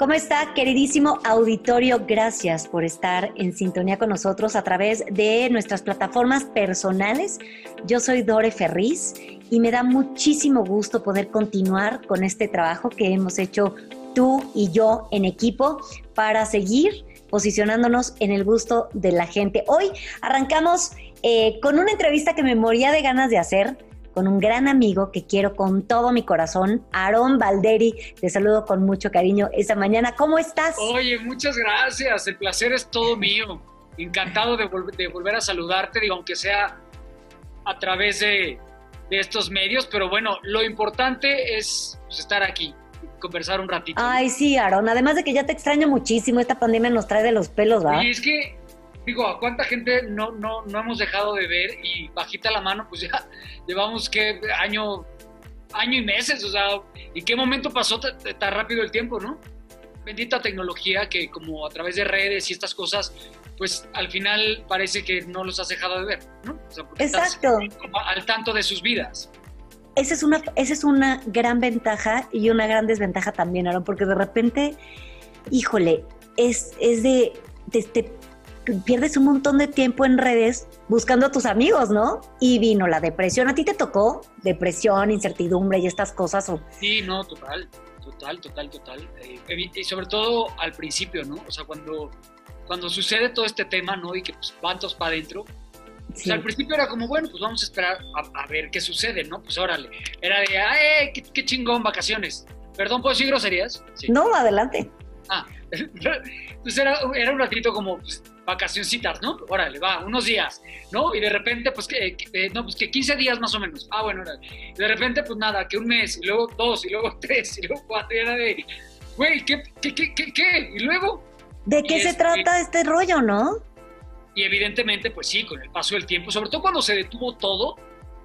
¿Cómo está, queridísimo auditorio? Gracias por estar en sintonía con nosotros a través de nuestras plataformas personales. Yo soy Dore Ferriz y me da muchísimo gusto poder continuar con este trabajo que hemos hecho tú y yo en equipo para seguir posicionándonos en el gusto de la gente. Hoy arrancamos con una entrevista que me moría de ganas de hacer con un gran amigo que quiero con todo mi corazón, Aarón Balderi. Te saludo con mucho cariño esta mañana. ¿Cómo estás? Oye, muchas gracias. El placer es todo mío. Encantado de volver a saludarte, digo, aunque sea a través de estos medios, pero bueno, lo importante es pues, estar aquí, conversar un ratito. Ay, sí, Aarón. Además de que ya te extraño muchísimo, esta pandemia nos trae de los pelos, ¿va? Y es que, digo, ¿a cuánta gente no hemos dejado de ver? Y bajita la mano, pues ya llevamos, ¿qué? Año y meses, o sea, ¿y qué momento pasó tan rápido el tiempo, no? Bendita tecnología que como a través de redes y estas cosas, pues al final parece que no los has dejado de ver, ¿no? O sea, porque exacto. Estás como al tanto de sus vidas. Esa es una gran ventaja y una gran desventaja también, Aarón, porque de repente, híjole, te pierdes un montón de tiempo en redes buscando a tus amigos, ¿no? Y vino la depresión. ¿A ti te tocó depresión, incertidumbre y estas cosas? Sí, no, total. Y sobre todo al principio, ¿no? O sea, cuando sucede todo este tema, ¿no? Y que pues van todos para adentro. Sí. O sea, al principio era como, bueno, pues vamos a esperar a ver qué sucede, ¿no? Pues órale. Era de, ¡ay, qué chingón, vacaciones! Perdón, ¿puedo decir groserías? Sí. No, adelante. Pues era un ratito como pues, vacacioncitas, ¿no? Órale, va, unos días, ¿no? Y de repente, pues que 15 días más o menos. Ah, bueno, órale. Y de repente, pues nada, que un mes, y luego 2, y luego 3, y luego 4, y era de, güey, ¿qué? Y luego... ¿De qué se trata este rollo, no? Y evidentemente, pues sí, con el paso del tiempo, sobre todo cuando se detuvo todo,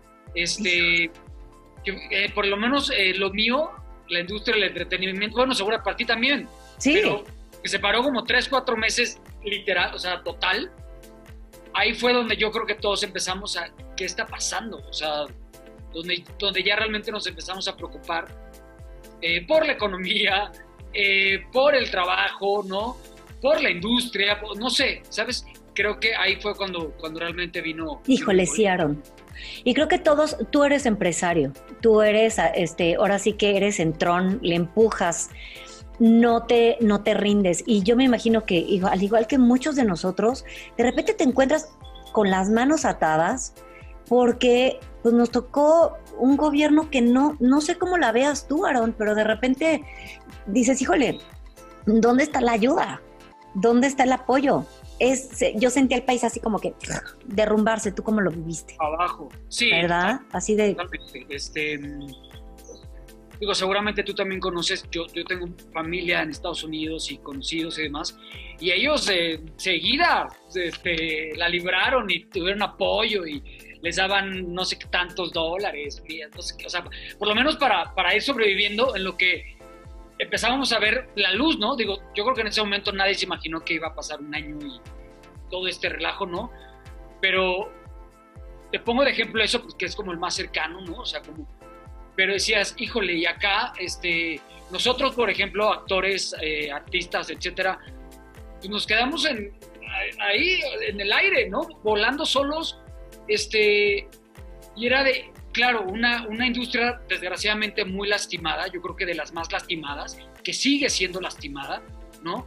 por lo menos lo mío, la industria del entretenimiento, bueno, seguro para ti también, sí. Pero que se paró como 3-4 meses literal, o sea, total. Ahí fue donde yo creo que todos empezamos a, ¿qué está pasando? O sea, donde ya realmente nos empezamos a preocupar por la economía, por el trabajo, ¿no? Por la industria, no sé, ¿sabes? Creo que ahí fue cuando realmente vino... Híjole, sí, Aarón. Y creo que todos, tú eres empresario, tú eres, ahora sí que eres entrón, le empujas, no te rindes. Y yo me imagino que, al igual que muchos de nosotros, de repente te encuentras con las manos atadas porque pues, nos tocó un gobierno que no sé cómo la veas tú, Aarón, pero de repente dices, híjole, ¿dónde está la ayuda? ¿Dónde está el apoyo? Yo sentí al país así como que derrumbarse. ¿Tú cómo lo viviste? Abajo, sí. ¿Verdad? Así de... Totalmente. Digo, seguramente tú también conoces, yo tengo familia en Estados Unidos y conocidos y demás, y ellos seguida la libraron y tuvieron apoyo y les daban no sé qué tantos dólares, no sé qué, o sea, por lo menos para ir sobreviviendo en lo que empezábamos a ver la luz, ¿no? Digo, yo creo que en ese momento nadie se imaginó que iba a pasar un año y todo este relajo, ¿no? Pero te pongo de ejemplo eso porque es como el más cercano, ¿no? O sea, como... Pero decías, híjole, y acá, nosotros, por ejemplo, actores, artistas, etcétera, pues nos quedamos ahí, en el aire, ¿no? Volando solos, y era de, claro, una industria desgraciadamente muy lastimada, yo creo que de las más lastimadas, que sigue siendo lastimada, ¿no?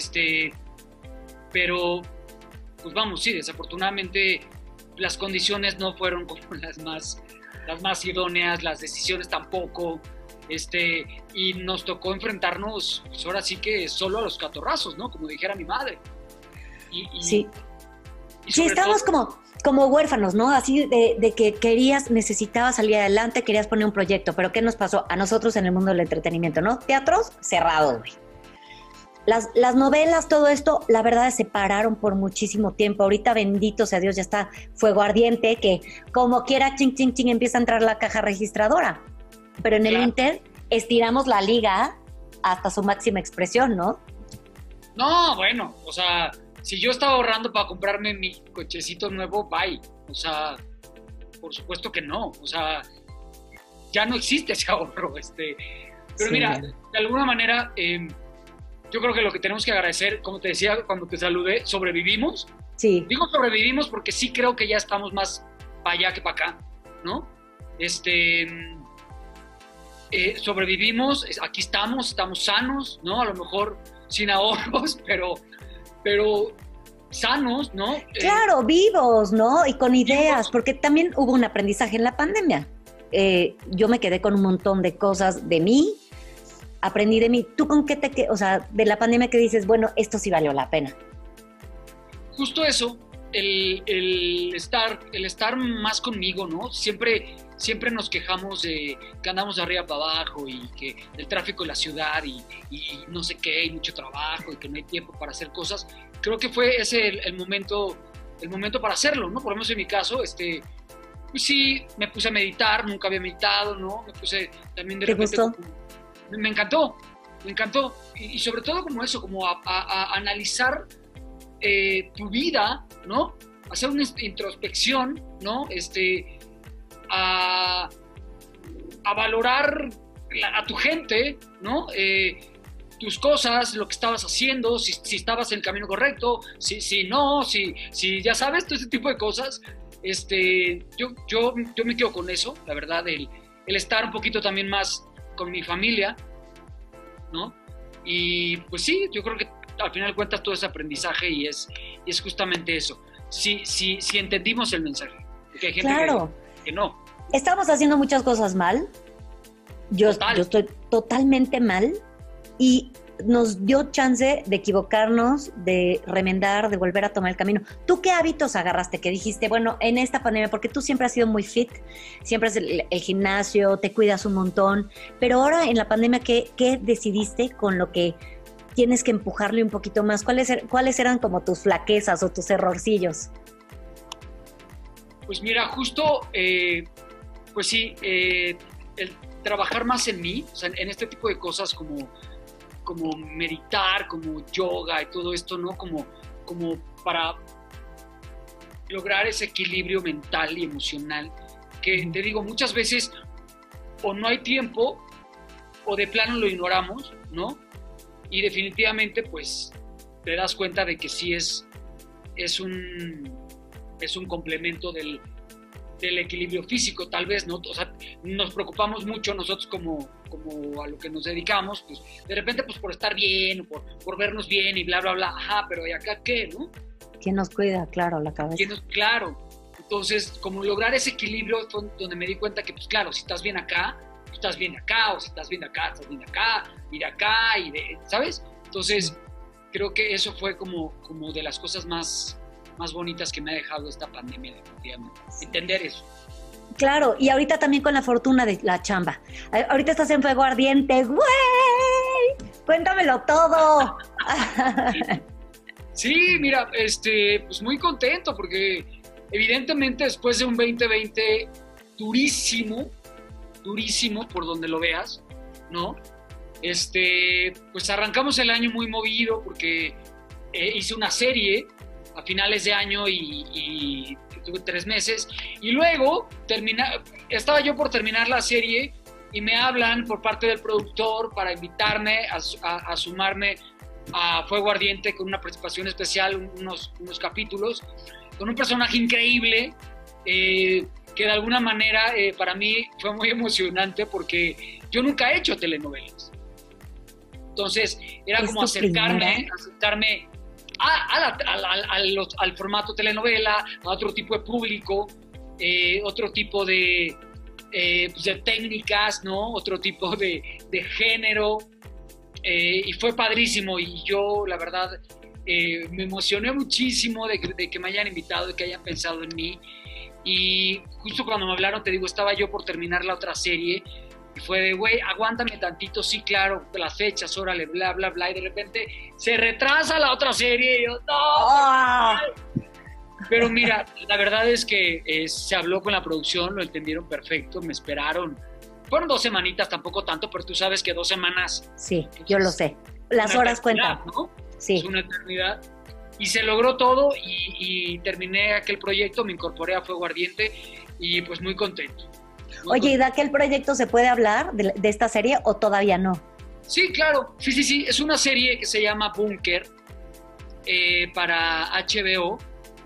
Pero, pues vamos, sí, desafortunadamente las condiciones no fueron como las más idóneas, las decisiones tampoco, y nos tocó enfrentarnos, pues ahora sí que solo a los catorrazos, ¿no? Como dijera mi madre. Sí. Sí, estábamos como huérfanos, ¿no? Así de que necesitabas salir adelante, querías poner un proyecto, pero ¿qué nos pasó a nosotros en el mundo del entretenimiento, no? Teatros cerrados, güey. Las novelas, todo esto, la verdad se pararon por muchísimo tiempo. Ahorita, bendito sea Dios, ya está Fuego Ardiente, que como quiera, ching, ching, ching, empieza a entrar la caja registradora. Pero en el Inter, estiramos la liga hasta su máxima expresión, ¿no? No, bueno, o sea, si yo estaba ahorrando para comprarme mi cochecito nuevo, bye. O sea, por supuesto que no. O sea, ya no existe ese ahorro. Pero sí, mira, de alguna manera... yo creo que lo que tenemos que agradecer, como te decía cuando te saludé, sobrevivimos. Sí. Digo sobrevivimos porque sí creo que ya estamos más para allá que para acá, ¿no? Sobrevivimos, aquí estamos sanos, ¿no? A lo mejor sin ahorros, pero sanos, ¿no? Claro, vivos, ¿no? Y con ideas, vivos. Porque también hubo un aprendizaje en la pandemia. Yo me quedé con un montón de cosas de mí, aprendí de mí. ¿Tú con qué o sea, de la pandemia que dices, bueno, esto sí valió la pena? Justo eso, el estar más conmigo, ¿no? Siempre nos quejamos de que andamos de arriba para abajo y que el tráfico de la ciudad y no sé qué, y mucho trabajo y que no hay tiempo para hacer cosas. Creo que fue ese el momento para hacerlo, ¿no? Por lo menos en mi caso, pues sí, me puse a meditar, nunca había meditado, ¿no? Me puse también de repente... ¿Te gustó? Me encantó. Y sobre todo como eso, como a analizar tu vida, ¿no? Hacer una introspección, ¿no? A valorar a tu gente, ¿no? Tus cosas, lo que estabas haciendo, si estabas en el camino correcto, si no, si ya sabes, todo ese tipo de cosas. Yo me quedo con eso, la verdad, el estar un poquito también más con mi familia, ¿no? Y pues sí, yo creo que al final de cuentas todo ese aprendizaje y es justamente eso. Si entendimos el mensaje. Porque hay gente que no. Estamos haciendo muchas cosas mal. Yo estoy totalmente mal y nos dio chance de equivocarnos, de remendar, de volver a tomar el camino. ¿Tú qué hábitos agarraste que dijiste, bueno, en esta pandemia, porque tú siempre has sido muy fit, siempre es el gimnasio, te cuidas un montón, pero ahora en la pandemia, ¿qué decidiste con lo que tienes que empujarle un poquito más? ¿Cuáles eran como tus flaquezas o tus errorcillos? Pues mira, justo, pues sí, el trabajar más en mí, o sea, en este tipo de cosas como meditar, como yoga y todo esto, ¿no? Como para lograr ese equilibrio mental y emocional, que te digo, muchas veces o no hay tiempo o de plano lo ignoramos, ¿no? Y definitivamente, pues, te das cuenta de que sí es un complemento del equilibrio físico, tal vez, ¿no? O sea, nos preocupamos mucho nosotros como a lo que nos dedicamos, pues, de repente, pues, por estar bien, por vernos bien y bla, bla, bla, ajá, pero ¿y acá qué, no? ¿Quién nos cuida? Claro, la cabeza. Claro. Entonces, como lograr ese equilibrio fue donde me di cuenta que, pues, claro, si estás bien acá, pues, estás bien acá, o si estás bien acá, estás bien acá, y de acá, ¿sabes? Entonces, creo que eso fue como de las cosas más bonitas que me ha dejado esta pandemia, definitivamente. Entender eso. Claro, y ahorita también con la fortuna de la chamba. Ahorita estás en Fuego Ardiente, ¡güey! Cuéntamelo todo. Sí, mira, pues muy contento porque evidentemente después de un 2020 durísimo por donde lo veas, ¿no? Pues arrancamos el año muy movido porque hice una serie a finales de año y tuve 3 meses. Y luego estaba yo por terminar la serie y me hablan por parte del productor para invitarme a sumarme a Fuego Ardiente con una participación especial, unos capítulos, con un personaje increíble que de alguna manera para mí fue muy emocionante porque yo nunca he hecho telenovelas. Entonces era como acercarme al formato telenovela, a otro tipo de público, otro tipo de técnicas, ¿no? Otro tipo de género, y fue padrísimo y yo la verdad me emocioné muchísimo de que me hayan invitado, de que hayan pensado en mí. Y justo cuando me hablaron, te digo, estaba yo por terminar la otra serie y fue de, güey, aguántame tantito, sí, claro, las fechas, órale, bla, bla, bla, y de repente se retrasa la otra serie y yo, no. Pero mira, la verdad es que se habló con la producción, lo entendieron perfecto, me esperaron. Fueron 2 semanitas, tampoco tanto, pero tú sabes que 2 semanas... Sí, yo lo sé. Las horas cuentan, ¿no? Sí. Es una eternidad. Y se logró todo y terminé aquel proyecto, me incorporé a Fuego Ardiente y pues muy contento. Oye, ¿y de aquel proyecto se puede hablar de esta serie o todavía no? Sí, claro. Sí. Es una serie que se llama Búnker para HBO.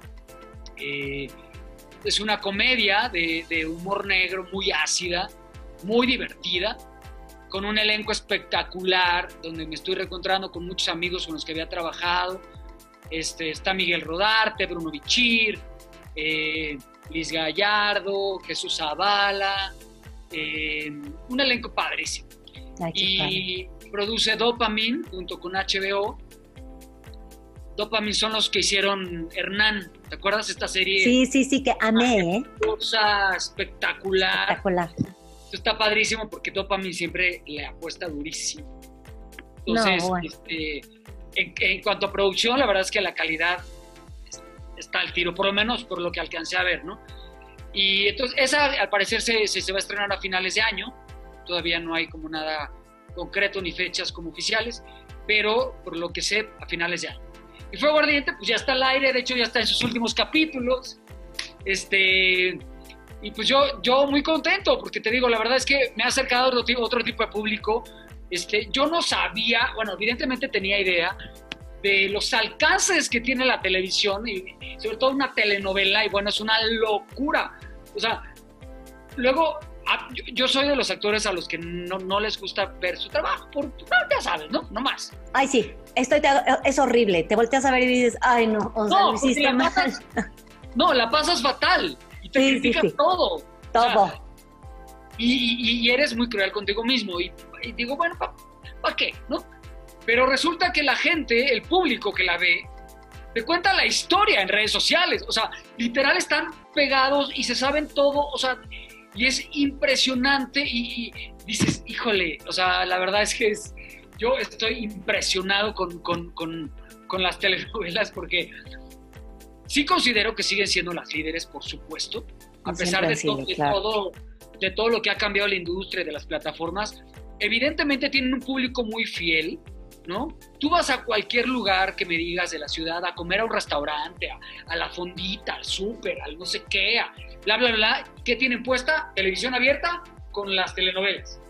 Es una comedia de humor negro muy ácida, muy divertida, con un elenco espectacular, donde me estoy reencontrando con muchos amigos con los que había trabajado. Está Miguel Rodarte, Bruno Bichir, Liz Gallardo, Jesús Zavala, un elenco padrísimo. Ay, y produce Dopamine junto con HBO. Dopamine son los que hicieron Hernán. ¿Te acuerdas de esta serie? Sí, que amé, Cosa espectacular. Espectacular. Esto está padrísimo porque Dopamine siempre le apuesta durísimo. Entonces, No, bueno. En cuanto a producción, la verdad es que la calidad está al tiro, por lo menos por lo que alcancé a ver, ¿no? Y entonces, esa al parecer se va a estrenar a finales de año. Todavía no hay como nada concreto ni fechas como oficiales, pero por lo que sé, a finales de año. Y Fuego Ardiente, pues ya está al aire, de hecho ya está en sus últimos capítulos. Y pues yo muy contento, porque te digo, la verdad es que me ha acercado a otro tipo de público. Yo no sabía, bueno, evidentemente tenía idea de los alcances que tiene la televisión, y sobre todo una telenovela, y bueno, es una locura. O sea, luego, yo soy de los actores a los que no les gusta ver su trabajo, ya sabes, ¿no? No más. Ay, sí, es horrible. Te volteas a ver y dices, ay, no, o sea, lo hiciste mal. La pasas fatal. Y te critican todo. Todo. O sea, y eres muy cruel contigo mismo. Y digo, bueno, ¿para qué? ¿No? Pero resulta que la gente, el público que la ve, te cuenta la historia en redes sociales. O sea, literal están pegados y se saben todo. O sea, y es impresionante. Y dices, híjole, o sea, la verdad es que yo estoy impresionado con las telenovelas, porque sí considero que siguen siendo las líderes, por supuesto, a pesar de todo lo que ha cambiado la industria de las plataformas. Evidentemente tienen un público muy fiel, ¿no? Tú vas a cualquier lugar que me digas de la ciudad, a comer a un restaurante, a la fondita, al súper, al no sé qué, bla, bla, bla. ¿Qué tienen puesta? Televisión abierta con las telenovelas,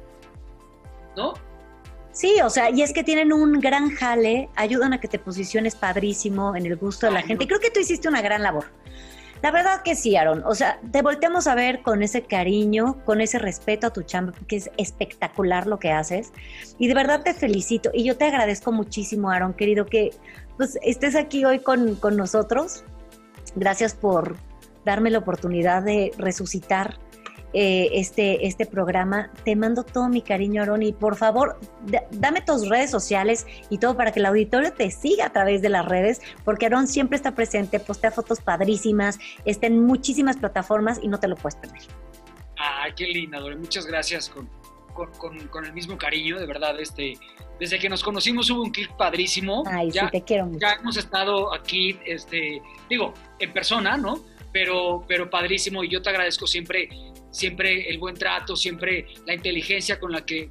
¿no? Sí, o sea, y es que tienen un gran jale, ayudan a que te posiciones padrísimo en el gusto de la gente. Y creo que tú hiciste una gran labor. La verdad que sí, Aaron. O sea, te volteamos a ver con ese cariño, con ese respeto a tu chamba, que es espectacular lo que haces. Y de verdad te felicito. Y yo te agradezco muchísimo, Aaron, querido, que pues, estés aquí hoy con nosotros. Gracias por darme la oportunidad de resucitar este programa. Te mando todo mi cariño, Aaron, y por favor, dame tus redes sociales y todo para que el auditorio te siga a través de las redes, porque Aaron siempre está presente, postea fotos padrísimas, está en muchísimas plataformas y no te lo puedes perder. Ay, qué linda, Dore, muchas gracias con el mismo cariño, de verdad, desde que nos conocimos hubo un clic padrísimo. Ay, sí, te quiero mucho. Ya hemos estado aquí, digo, en persona, ¿no? Pero padrísimo, y yo te agradezco siempre el buen trato, siempre la inteligencia con la que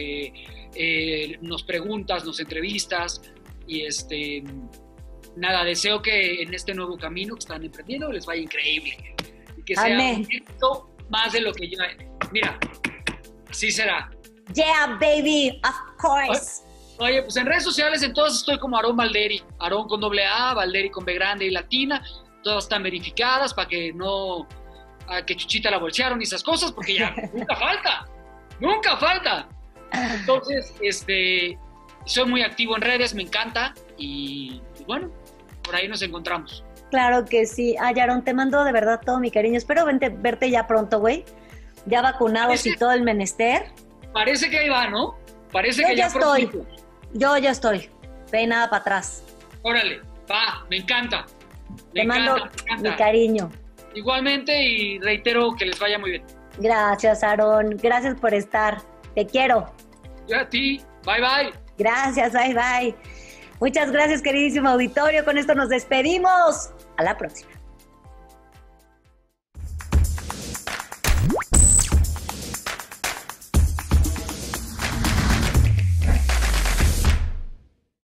nos preguntas, nos entrevistas, y nada, deseo que en este nuevo camino que están emprendiendo les vaya increíble, y que sea un éxito más de lo que ya, mira, así será. Yeah, baby, of course. Oye, pues en redes sociales en todas estoy como Aaron Valderi, Aaron con AA, Valderi con B grande y latina. Todas están verificadas para que no, que Chuchita la bolsearon y esas cosas, porque ya nunca falta. Entonces, soy muy activo en redes, me encanta, y bueno, por ahí nos encontramos. Claro que sí. Ay, Aaron, te mando de verdad todo mi cariño. Espero verte ya pronto, güey. Ya vacunados y todo el menester. Parece que ahí va, ¿no? Parece que ya estoy. Pronto. Yo ya estoy. Ve nada para atrás. Órale, va, me encanta. Te mando mi cariño. Igualmente, y reitero que les vaya muy bien. Gracias, Aaron. Gracias por estar. Te quiero. Yo a ti. Bye, bye. Gracias, bye, bye. Muchas gracias, queridísimo auditorio. Con esto nos despedimos. A la próxima.